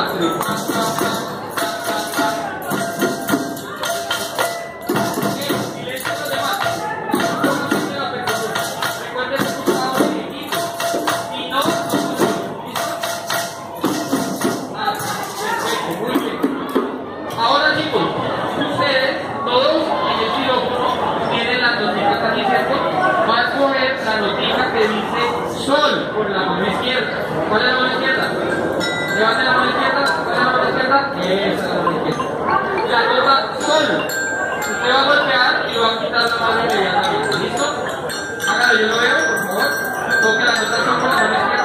Sol por la mano izquierda. ¿Cuál es la mano izquierda? Levante la mano izquierda. ¿Cuál es la mano izquierda? Esa es la mano izquierda. La nota Sol. Usted va a golpear y va a quitar la mano inmediatamente. ¿Listo? Hágalo, yo lo veo, por favor. Toque la nota Sol por la mano izquierda.